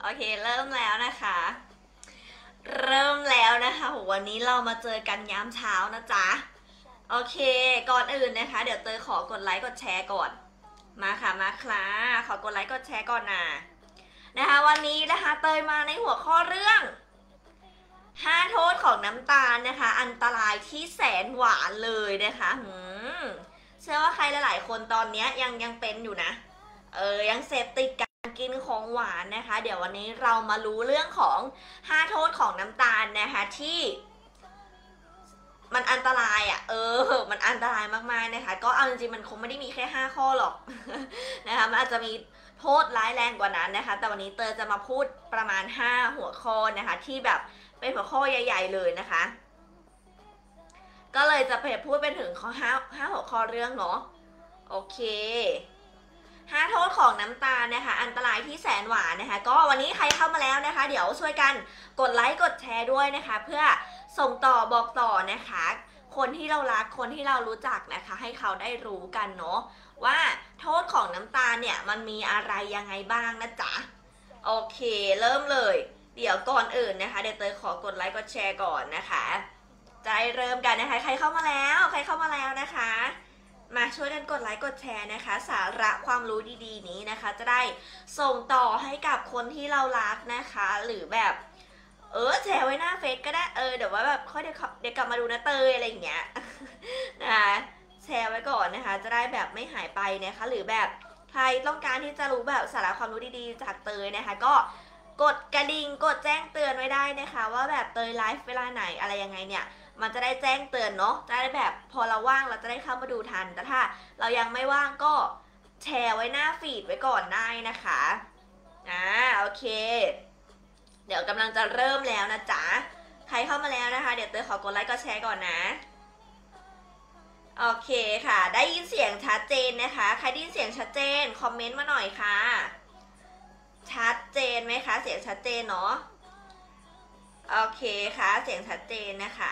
โอเคเริ่มแล้วนะคะเริ่มแล้วนะคะวันนี้เรามาเจอกันยามเช้านะจ๊ะโอเคก่อนอื่นนะคะเดี๋ยวเตยขอกดไลค์กดแชร์ก่อนมาค่ะมาค่ะขอกดไลค์กดแชร์ก่อนนะคะวันนี้นะคะเตยมาในหัวข้อเรื่อง5โทษของน้ำตาลนะคะอันตรายที่แสนหวานเลยนะคะเชื่อว่าใครหลายๆคนตอนนี้ยังเป็นอยู่นะยังเสพติดการกินของหวานนะคะเดี๋ยววันนี้เรามารู้เรื่องของ5โทษของน้ำตาลนะคะที่มันอันตรายมันอันตรายมากๆนะคะก็เอาจริงๆมันคงไม่ได้มีแค่5ข้อหรอกนะคะมันอาจจะมีโทษร้ายแรงกว่านั้นนะคะแต่วันนี้เตยจะมาพูดประมาณ5หัวข้อนะคะที่แบบเป็นหัวข้อใหญ่ๆเลยนะคะก็เลยจะพูดเป็นถึงข้อ5หัวข้อเรื่องเนาะโอเค5โทษของน้ำตาลนะคะอันตรายที่แสนหวานนะคะก็วันนี้ใครเข้ามาแล้วนะคะเดี๋ยวช่วยกันกดไลค์กดแชร์ด้วยนะคะเพื่อส่งต่อบอกต่อนะคะคนที่เรารักคนที่เรารู้จักนะคะให้เขาได้รู้กันเนาะว่าโทษของน้ำตาลเนี่ยมันมีอะไรยังไงบ้างนะจ๊ะโอเคเริ่มเลยเดี๋ยวก่อนอื่นนะคะเดี๋ยวเตยขอกดไลค์กดแชร์ก่อนนะคะจะเริ่มกันนะคะใครเข้ามาแล้วนะคะมาช่วยกันกดไลค์กดแชร์นะคะสาระความรู้ดีๆนี้นะคะจะได้ส่งต่อให้กับคนที่เรารักนะคะหรือแบบแชร์ไว้หน้าเฟซก็ได้เดี๋ยวว่าแบบค่อยเดี๋ยวกลับมาดูนะเตยอะไรอย่างเงี้ยนะคะแชร์ไว้ก่อนนะคะจะได้แบบไม่หายไปนะคะหรือแบบใครต้องการที่จะรู้แบบสาระความรู้ดีๆจากเตยนะคะก็กดกระดิ่งกดแจ้งเตือนไว้ได้นะคะว่าแบบเตยไลฟ์เวลาไหนอะไรยังไงเนี่ยมันจะได้แจ้งเตือนเนาะจะได้แบบพอเราว่างเราจะได้เข้ามาดูทันแต่ถ้าเรายังไม่ว่างก็แชร์ไว้หน้าฟีดไว้ก่อนได้นะคะโอเคเดี๋ยวกำลังจะเริ่มแล้วนะจ๊ะใครเข้ามาแล้วนะคะเดี๋ยวเตยขอกดไลค์กดแชร์ก่อนนะโอเคค่ะได้ยินเสียงชัดเจนนะคะใครได้ยินเสียงชัดเจนคอมเมนต์มาหน่อยค่ะชัดเจนไหมคะเสียงชัดเจนเนาะโอเคค่ะเสียงชัดเจนนะคะ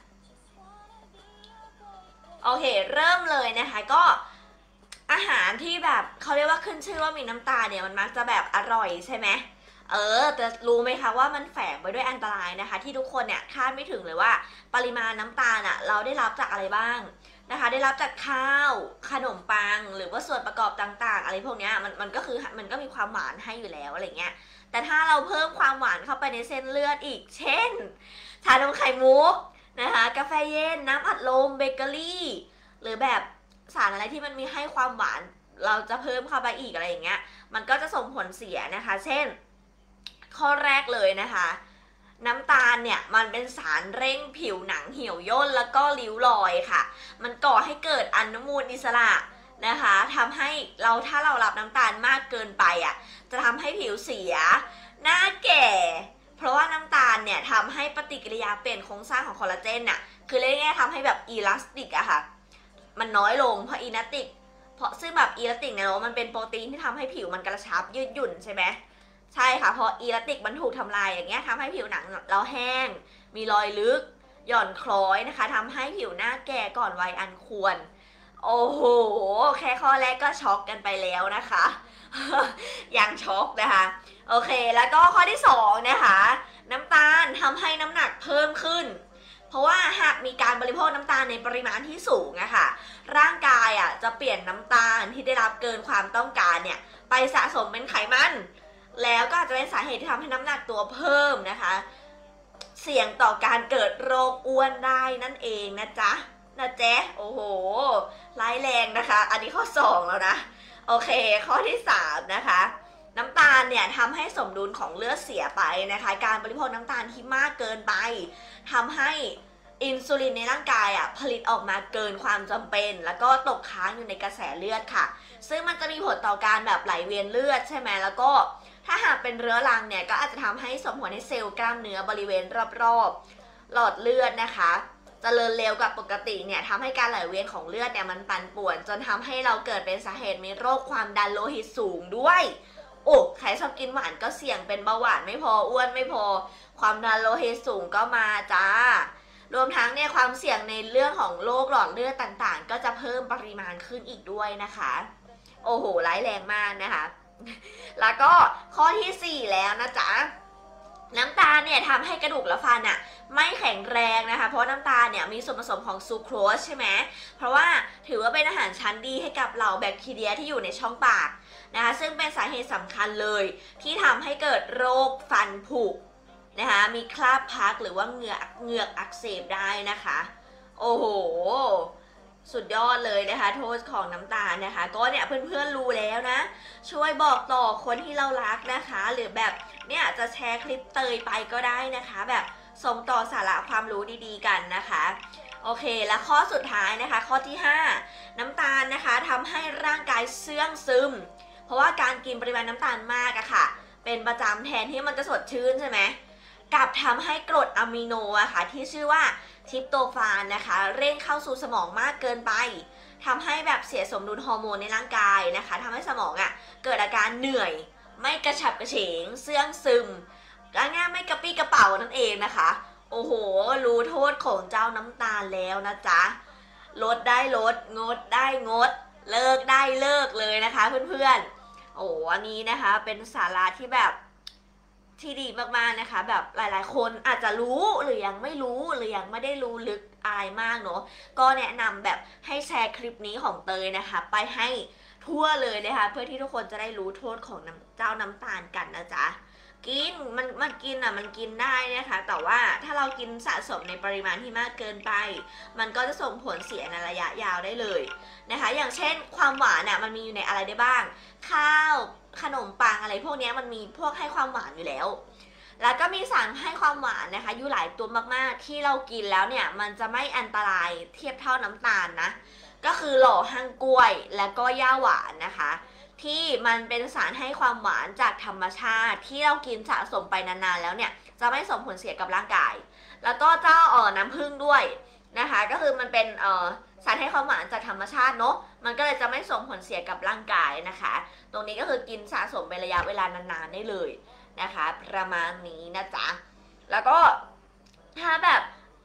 โอเคเริ่มเลยนะคะก็อาหารที่แบบเขาเรียกว่าขึ้นชื่อว่ามีน้ำตาลเนี่ยมันมักจะแบบอร่อยใช่ไหมแต่รู้ไหมคะว่ามันแฝงไปด้วยอันตรายนะคะที่ทุกคนเนี่ยคาดไม่ถึงเลยว่าปริมาณน้ำตาลเราได้รับจากอะไรบ้างนะคะได้รับจากข้าวขนมปังหรือว่าส่วนประกอบต่างๆอะไรพวกนี้มันก็คือมันก็มีความหวานให้อยู่แล้วอะไรเงี้ยแต่ถ้าเราเพิ่มความหวานเข้าไปในเส้นเลือดอีกเช่นชานมไข่มุกนะคะกาแฟเย็นน้ำอัดลมเบเกอรี่หรือแบบสารอะไรที่มันมีให้ความหวานเราจะเพิ่มเข้าไปอีกอะไรอย่างเงี้ยมันก็จะส่งผลเสียนะคะเช่นข้อแรกเลยนะคะน้ำตาลเนี่ยมันเป็นสารเร่งผิวหนังเหี่ยวย่นแล้วก็ริ้วรอยค่ะมันก่อให้เกิดอนุมูลอิสระนะคะทำให้ถ้าเรารับน้ำตาลมากเกินไปจะทำให้ผิวเสียหน้าแก่เพราะว่าน้ำตาลเนี่ยทำให้ปฏิกิริยาเปลี่ยนโครงสร้างของคอลลาเจนคือเรียกง่ายๆทำให้แบบอีลาสติกค่ะมันน้อยลงเพราะซึ่งแบบอีลาสติกเนี่ยมันเป็นโปรตีนที่ทำให้ผิวมันกระชับยืดหยุ่นใช่ไหมใช่ค่ะพออีลาสติกมันถูกทำลายอย่างเงี้ยทำให้ผิวหนังเราแห้งมีรอยลึกหย่อนคล้อยนะคะทำให้ผิวหน้าแก่ก่อนวัยอันควรโอ้โหแค่ข้อแรกก็ช็อกกันไปแล้วนะคะยังช็อกนะคะโอเคแล้วก็ข้อที่2นะคะน้ำตาลทำให้น้ำหนักเพิ่มขึ้นเพราะว่าหากมีการบริโภคน้ำตาลในปริมาณที่สูงร่างกายจะเปลี่ยนน้ำตาลที่ได้รับเกินความต้องการเนี่ยไปสะสมเป็นไขมันแล้วก็อาจจะเป็นสาเหตุที่ทำให้น้ำหนักตัวเพิ่มนะคะเสี่ยงต่อการเกิดโรคอ้วนได้นั่นเองนะจ๊ะโอ้โหร้ายแรงนะคะอันนี้ข้อ2แล้วนะโอเคข้อที่3นะคะน้ำตาลเนี่ยทำให้สมดุลของเลือดเสียไปนะคะการบริโภคน้ำตาลที่มากเกินไปทำให้อินซูลินในร่างกายผลิตออกมาเกินความจำเป็นแล้วก็ตกค้างอยู่ในกระแสเลือดค่ะซึ่งมันจะมีผลต่อการแบบไหลเวียนเลือดใช่ไหมแล้วก็ถ้าหากเป็นเรื้อรังเนี่ยก็อาจจะทำให้ส่งผลให้เซลล์กล้ามเนื้อบริเวณรอบๆหลอดเลือดนะคะเจริญเร็วกว่าปกติเนี่ยทำให้การไหลเวียนของเลือดเนี่ยมันปั่นป่วนจนทำให้เราเกิดเป็นสาเหตุมีโรคความดันโลหิตสูงด้วยใครชอบกินหวานก็เสี่ยงเป็นเบาหวานไม่พออ้วนไม่พอความดันโลหิตสูงก็มาจ้ารวมทั้งเนี่ยความเสี่ยงในเรื่องของโรคหลอดเลือดต่างๆก็จะเพิ่มปริมาณขึ้นอีกด้วยนะคะโอ้โหร้ายแรงมากนะคะแล้วก็ข้อที่4แล้วนะจ๊ะน้ำตาลเนี่ยทำให้กระดูกและฟันอะไม่แข็งแรงนะคะเพราะน้ำตาลเนี่ยมีส่วนผสมของซูโครสใช่ไหมเพราะว่าถือว่าเป็นอาหารชั้นดีให้กับเหล่าแบคทีเรียที่อยู่ในช่องปากนะคะซึ่งเป็นสาเหตุสำคัญเลยที่ทำให้เกิดโรคฟันผุนะคะมีคราบพักหรือว่าเหงือกอักเสบได้นะคะโอ้โหสุดยอดเลยนะคะโทษของน้ำตาลนะคะก็เนี่ยเพื่อนๆรู้แล้วนะช่วยบอกต่อคนที่เรารักนะคะหรือแบบเนี่ยจะแชร์คลิปเตยไปก็ได้นะคะแบบส่งต่อสาระความรู้ดีๆกันนะคะโอเคแล้วข้อสุดท้ายนะคะข้อที่5น้ำตาลนะคะทำให้ร่างกายเสื่องซึมเพราะว่าการกินปริมาณน้ำตาลมากอะค่ะเป็นประจำแทนที่มันจะสดชื่นใช่ไหมกลับทำให้กรดอะมิโนอะค่ะที่ชื่อว่าทริปโตฟานนะคะเร่งเข้าสู่สมองมากเกินไปทำให้แบบเสียสมดุลฮอร์โมนในร่างกายนะคะทำให้สมองอะเกิดอาการเหนื่อยไม่กระฉับกระเฉงเสื่องซึมง่ายๆไม่กระปี้กระเป๋านั่นเองนะคะโอ้โหรู้โทษของเจ้าน้ำตาลแล้วนะจ๊ะลดได้ลดงดได้งดเลิกได้เลิกเลยนะคะเพื่อนๆโอ้อันนี้นะคะเป็นสาระที่แบบที่ดีมากๆนะคะแบบหลายๆคนอาจจะรู้หรือยังไม่รู้หรือยังไม่ได้รู้ลึกอะไรมากเนาะก็แนะนำแบบให้แชร์คลิปนี้ของเตยนะคะไปให้ทั่วเลยนะคะเพื่อที่ทุกคนจะได้รู้โทษของเจ้าน้ำตาลกันนะจ๊ะกินมันกินอ่ะมันกินได้นะคะแต่ว่าถ้าเรากินสะสมในปริมาณที่มากเกินไปมันก็จะส่งผลเสียในระยะยาวได้เลยนะคะอย่างเช่นความหวานอ่ะมันมีอยู่ในอะไรได้บ้างข้าวขนมปังอะไรพวกนี้มันมีพวกให้ความหวานอยู่แล้วแล้วก็มีสารให้ความหวานนะคะอยู่หลายตัวมากๆที่เรากินแล้วเนี่ยมันจะไม่อันตรายเทียบเท่าน้ำตาลนะก็คือหล่อหั่งกล้วยและก็ย่าหวานนะคะที่มันเป็นสารให้ความหวานจากธรรมชาติที่เรากินสะสมไปนานๆแล้วเนี่ยจะไม่ส่งผลเสียกับร่างกายแล้วก็เจ้าน้ำผึ้งด้วยนะคะก็คือมันเป็นสารให้ความหวานจากธรรมชาติเนาะมันก็เลยจะไม่ส่งผลเสียกับร่างกายนะคะตรงนี้ก็คือกินสะสมเป็นระยะเวลานานๆได้เลยนะคะประมาณนี้นะจ๊ะแล้วก็ถ้าแบบ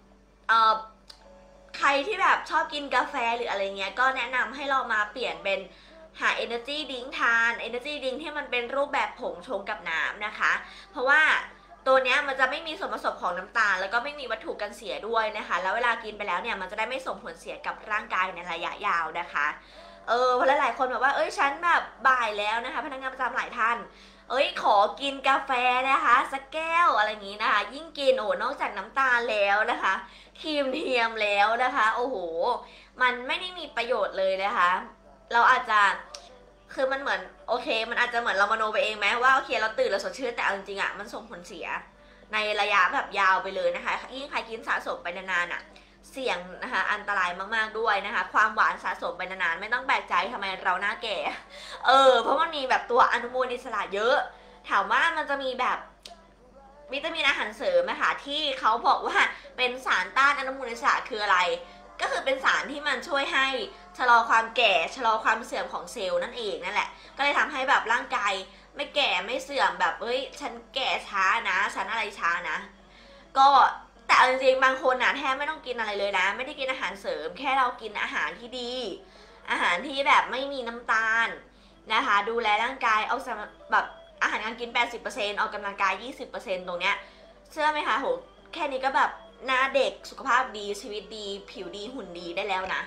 ใครที่แบบชอบกินกาแฟหรืออะไรเงี้ยก็แนะนำให้เรามาเปลี่ยนเป็นหา Energy Drink ทาน Energy Drink ที่มันเป็นรูปแบบผงชงกับน้ำนะคะเพราะว่าตัวเนี้ยมันจะไม่มีส่วนผสมของน้ำตาลแล้วก็ไม่มีวัตถุกันเสียด้วยนะคะแล้วเวลากินไปแล้วเนี่ยมันจะได้ไม่ส่งผลเสียกับร่างกายในระยะยาวนะคะเพราะหลายๆคนแบบว่าฉันแบบบ่ายแล้วนะคะพนักงานประจำหลายท่านขอกินกาแฟนะคะสักแก้วอะไรอย่างนี้นะคะยิ่งกินนอกจากน้ำตาลแล้วนะคะครีมเทียมแล้วนะคะโอ้โหมันไม่ได้มีประโยชน์เลยนะคะเราอาจจะคือมันเหมือนโอเคมันอาจจะเหมือนเรามโนไปเองไหมว่าโอเคเราตื่นเราสดชื่นแต่เอาจริงๆอ่ะมันส่งผลเสียในระยะแบบยาวไปเลยนะคะยิ่งใครกินสะสมไปนานๆอ่ะเสี่ยงนะคะอันตรายมากๆด้วยนะคะความหวานสะสมไปนานๆไม่ต้องแปลกใจทำไมเราหน้าแก่เพราะมันมีแบบตัวอนุมูลอิสระเยอะถามว่ามันจะมีแบบวิตามินอาหารเสริมนะคะที่เขาบอกว่าเป็นสารต้านอนุมูลอิสระคืออะไรก็คือเป็นสารที่มันช่วยให้ชะลอความแก่ชะลอความเสื่อมของเซลล์นั่นเองนั่นแหละก็เลยทำให้แบบร่างกายไม่แก่ไม่เสื่อมแบบฉันแก่ช้านะฉันอะไรช้านะก็แต่จริงๆบางคนนะแทบไม่ต้องกินอะไรเลยนะไม่ได้กินอาหารเสริมแค่เรากินอาหารที่ดีอาหารที่แบบไม่มีน้ำตาลนะคะดูแลร่างกายเอาแบบอาหารการกิน 80% ออกกำลังกาย 20% ตรงเนี้ยเชื่อไหมคะโหแค่นี้ก็แบบหน้าเด็กสุขภาพดีชีวิตดีผิวดีหุ่นดีได้แล้วนะ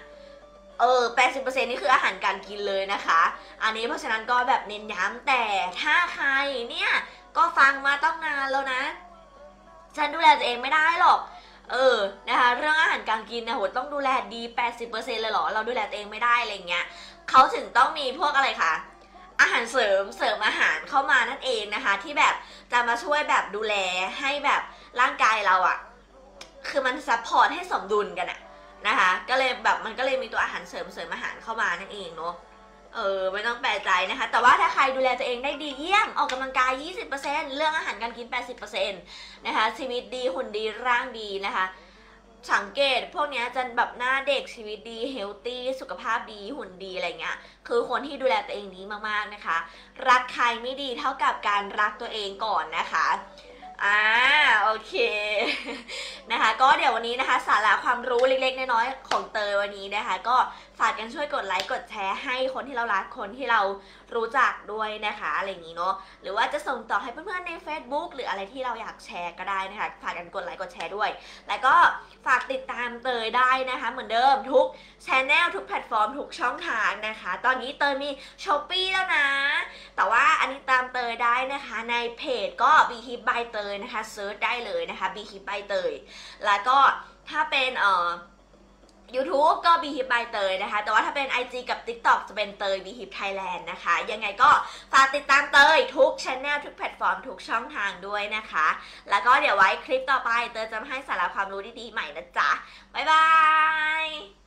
80% นี่คืออาหารการกินเลยนะคะอันนี้เพราะฉะนั้นก็แบบเน้นย้ำแต่ถ้าใครเนี่ยก็ฟังมาต้องนานแล้วนะฉันดูแลตัวเองไม่ได้หรอกนะคะเรื่องอาหารการกินนะโหต้องดูแลดี 80% เลยเหรอเราดูแลตัวเองไม่ได้อะไรเงี้ยเขาถึงต้องมีพวกอะไรคะอาหารเสริมอาหารเข้ามานั่นเองนะคะที่แบบจะมาช่วยแบบดูแลให้แบบร่างกายเราอะคือมันซัพพอร์ตให้สมดุลกันอะนะคะก็เลยแบบมันก็เลยมีตัวอาหารเสริมอาหารเข้ามานั่นเองเนาะไม่ต้องแปลกใจนะคะแต่ว่าถ้าใครดูแลตัวเองได้ดีเยี่ยมออกกำลังกาย 20% เรื่องอาหารการกิน 80% นะคะชีวิตดีหุ่นดีร่างดีนะคะสังเกตพวกนี้จะแบบหน้าเด็กชีวิตดีเฮลตี้สุขภาพดีหุ่นดีอะไรเงี้ยคือคนที่ดูแลตัวเองดีมากๆนะคะรักใครไม่ดีเท่ากับการรักตัวเองก่อนนะคะโอเคนะคะก็เดี๋ยววันนี้นะคะสาระความรู้เล็กๆน้อยๆของเตยวันนี้นะคะก็ฝากกันช่วยกดไลค์กดแชร์ให้คนที่เรารักคนที่เรารู้จักด้วยนะคะอะไรอย่างนี้เนาะหรือว่าจะส่งต่อให้เพื่อนๆใน Facebook หรืออะไรที่เราอยากแชร์ก็ได้นะคะฝากกันกดไลค์กดแชร์ด้วยแล้วก็ฝากติดตามเตยได้นะคะเหมือนเดิมทุกchannel ทุกแพลตฟอร์มทุกช่องทางนะคะตอนนี้เตยมี Shopee แล้วนะแต่ว่าอันนี้ตามเตยได้นะคะในเพจก็ Be Hip by เตยนะคะเซิร์ชได้เลยนะคะ Be Hip by เตยแล้วก็ถ้าเป็นYouTube ก็ Be Hip by เตยนะคะแต่ว่าถ้าเป็น IG กับ TikTok จะเป็นเตย Be Hip Thailand นะคะยังไงก็ฝากติดตามเตยทุก channel ทุกแพลตฟอร์มทุกช่องทางด้วยนะคะแล้วก็เดี๋ยวไว้คลิปต่อไปเตยจะมาให้สาระความรู้ดีๆใหม่นะจ๊ะบ๊ายบาย